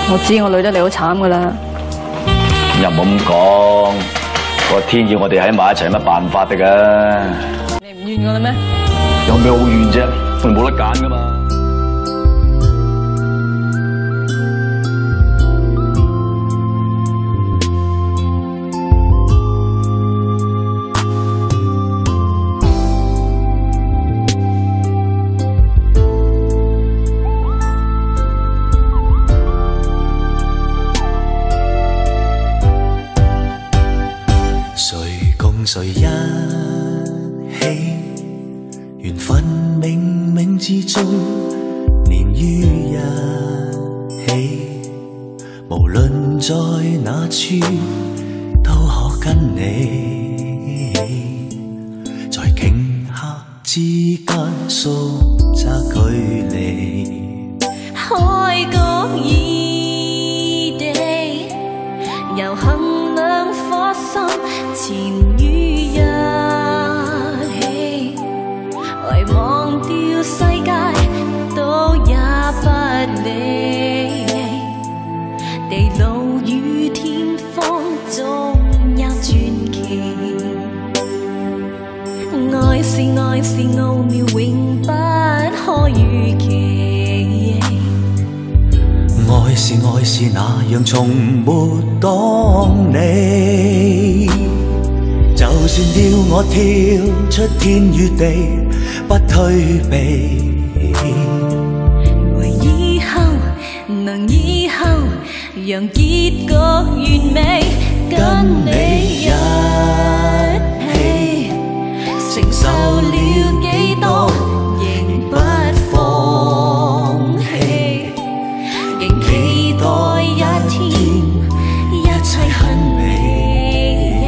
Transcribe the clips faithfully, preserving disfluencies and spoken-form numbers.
我知我累得你好慘噶啦。 又唔好咁講，個天要我哋喺埋一齊，乜辦法的㗎？ 你唔怨我啦咩？ 有咩好怨啫？我哋冇得揀噶嘛。 誰一起，緣分冥冥之中連於一起，無論在哪處都可跟你，在頃刻之間縮窄距離，開個異地，遊行兩顆心纏於一起，為忘掉世界都也不理，地老與天荒總有傳奇，愛是愛是奧妙永不可預期，愛是愛是那樣從沒講你，就算要我跳出天與地，不退避。為以後能以後，讓結局完美，跟你一起，承受了幾多，仍不放棄，仍期待一天，一切很美。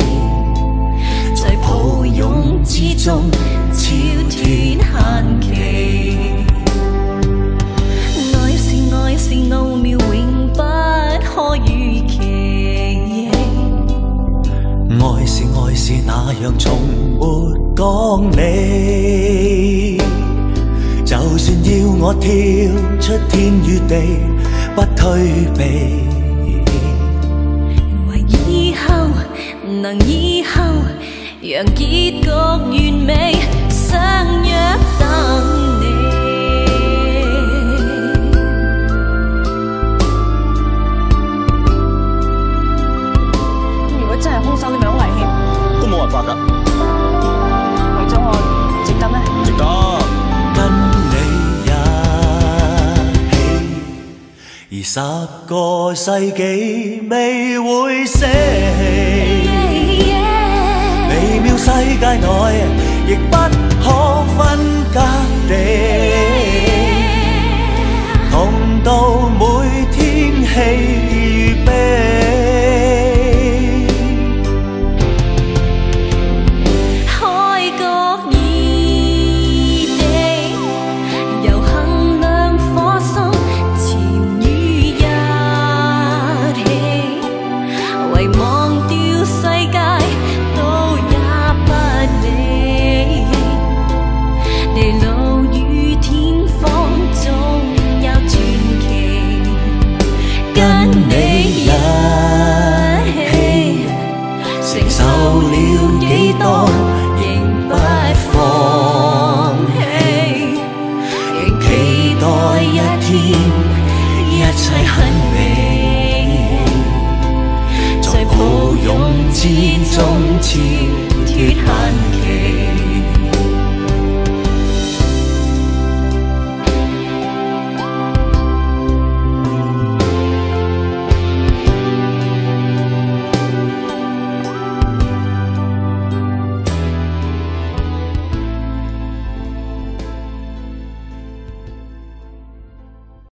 之中超脫限期，愛是愛是奧妙永不可預期，愛是愛是那樣從沒講你，就算要我跳出天與地，不退避，為以後能以後，讓結局完美，相約等你。 如果真係空手，你咪好危險。 都冇辦法㗎。 為咗我，值得咩？ 值得。 跟你一起，而十個世紀未會捨棄。微妙世界內，亦不可分隔地，同到每天喜與悲，開個異地，遊行兩顆心纏於一起，為忘掉世界。地老與天荒總有傳奇，跟你一